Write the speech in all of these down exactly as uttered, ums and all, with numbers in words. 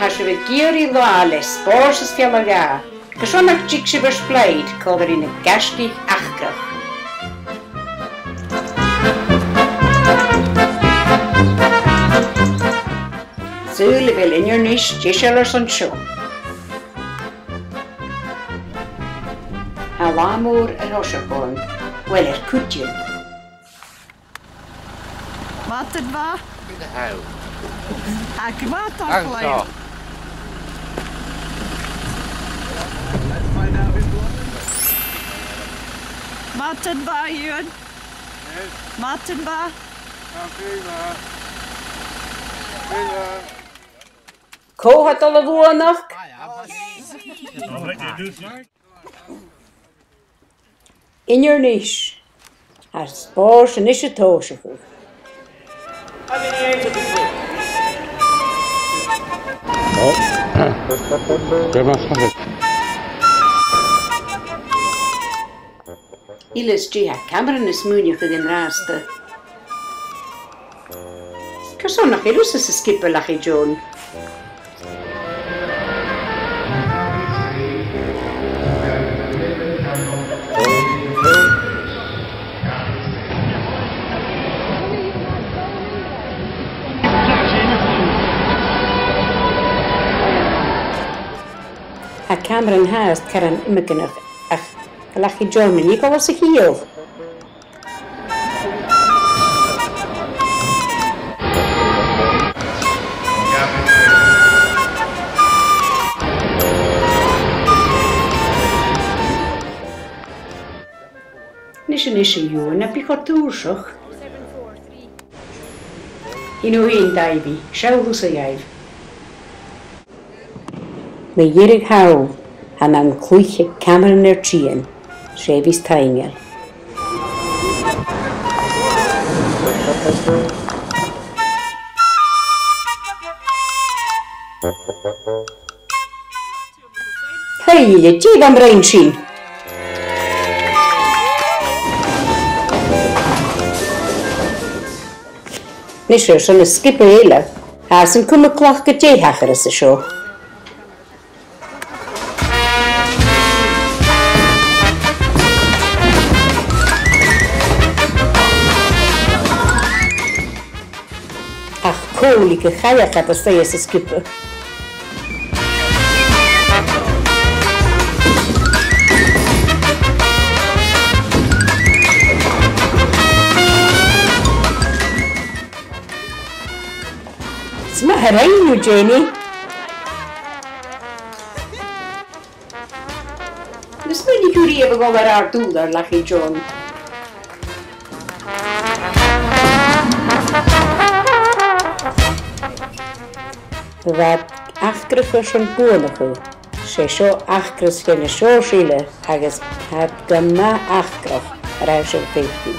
has we Giri Loales, Borses Fialaga. Geschonak Jikshibers Blade, called in a Gashki Achkrach. Zule will in your niche, Jishellers on show. Alamur and Hosherborn, well, it could you. Wat het was? In de huil. Ik maak dat Dank gelijk. je. Wat het was hier? Wat het was? Prima. Prima. Ko had alle woorden nog? In your niche, as Bors and Ishitoshi. Ilis Gia Cameron is moeilijk in raaste. Kaso nog ilus is skipper lachi John. A Cameron haast karan immekenach ach lachi John en ik was zich hier. Nische nische joen heb je gehoord In hoe een Davy, schau hoe ze jij. Me jirig hou, han am kluche Cameron er chien, schevis taingel. Hey, je tjeg am reinschien. Nische zo'n skipper hele, haas een kumme klach getehacher is de show. Koolike gaya gaat als hij is skippen. Sma herain nu Jenny. Dus ben ik jullie even wel raar doen daar lag je John. Wat achkrige schon boerlige. Ze zo achkris geen zo schile, hages het gamma achkrach, reisje vijftien.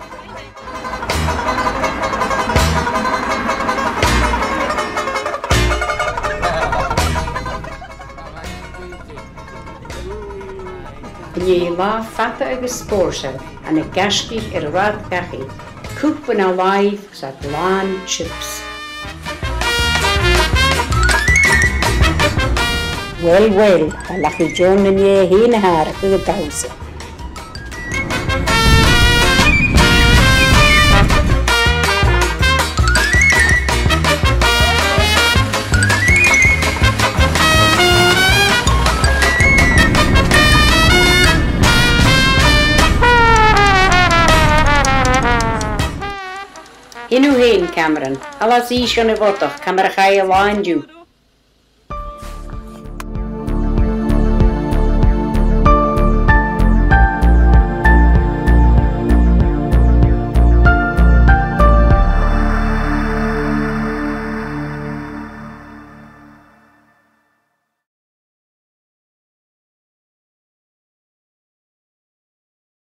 Je la fatte een gespoorsen en een gaski er wat gachi. Koepen al live zat laan chips. Well, well, lachi John en je heen haar getauze. In uw heen, Cameron. Alla zie je schon een woord, Cameron ga je laan doen.